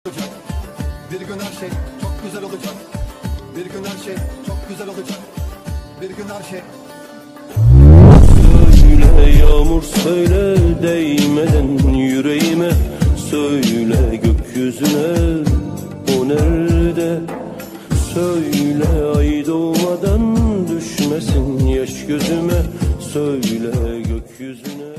Bir gün her şey çok güzel olacak. Bir gün her şey çok güzel olacak. Bir gün her şey. Söyle yağmur söyle değmeden yüreğime. Söyle gökyüzüne o nerede. Söyle ay doğmadan düşmesin yaş gözüme. Söyle gökyüzüne.